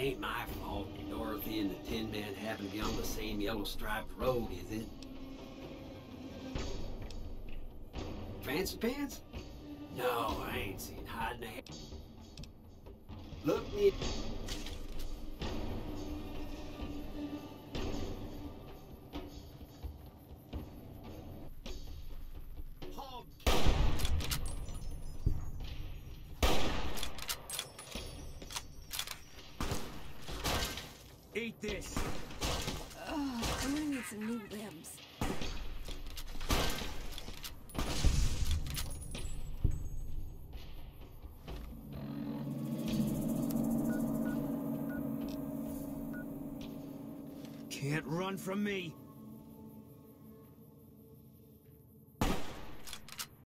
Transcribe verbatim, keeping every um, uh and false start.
ain't my fault Dorothy and the Tin Man happen to be on the same yellow striped road, is it? Fancy pants? No, I ain't seen hiding a head. Look me. Eat this! Oh, I'm gonna need some new limbs. Can't run from me!